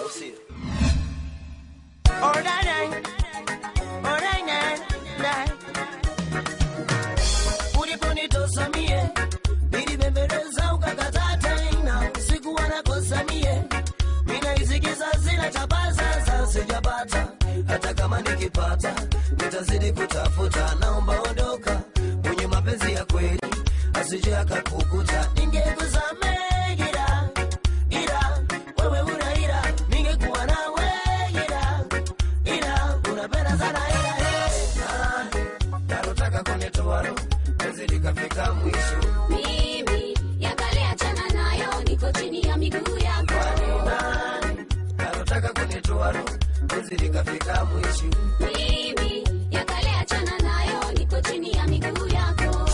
see. Unikusamehe, nilibembeleza ukakataa tena, sikuwa nakusamehe. Mina isikiza zile tabaza za sijapata, hata kama nikipata nitazidi kutafuta. Naomba ondoka, mwenye mapenzi ya kweli asije akakukuta. Ningekusamehe ila wewe unaira, ningekuwa nawe ila unapenda sana nataka kunitoa roho, penzi likafika mwisho. Mimi yakale achana nayo, niko chini ya miguu yako. Nataka kunitoa roho, penzi likafika mwisho. Mimi yakale achana nayo, niko chini ya miguu yako.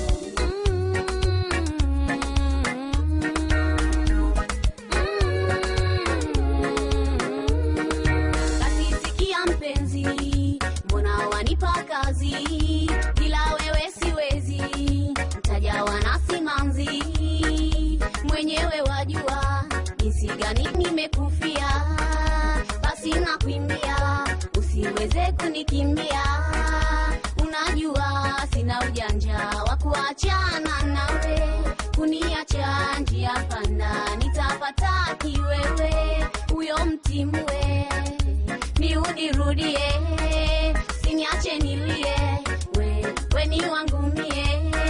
Kasisikia mpenzi, mbona wanipa kazi? Bila wewe siwezi, mtajawa na simanzi. Mwenyewe wajua jinsi gani nimekufia, basi nakuimbia usiweze kunikimbia. Unajua sina ujanja wa kuachana nawe, kuniacha njia panda nitapata kiwewe. Huyo mtimwe ni udirudie, siniache nilie, we ni wangu mie.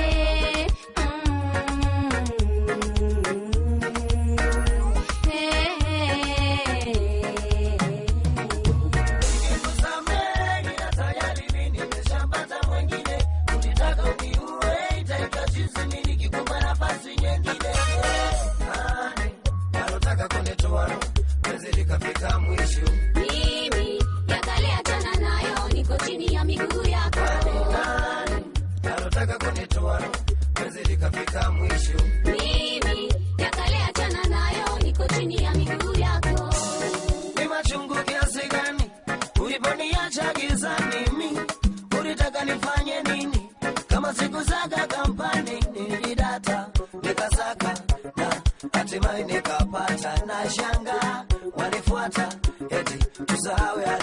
Mimi yakale achana nayo, niko chini ya miguu yako. Nataka kunitoa roho, penzi likafika mwisho. Mimi yakale achana nayo, niko chini ya miguu yako. Ni machungu kiasi gani uliponiacha gizani? Mimi ulitaka nifanye nini? Kama siku zaka kampani nilidata nikasaka na hatimaye nikapata. Na shanga wanifuata eti tusahau ya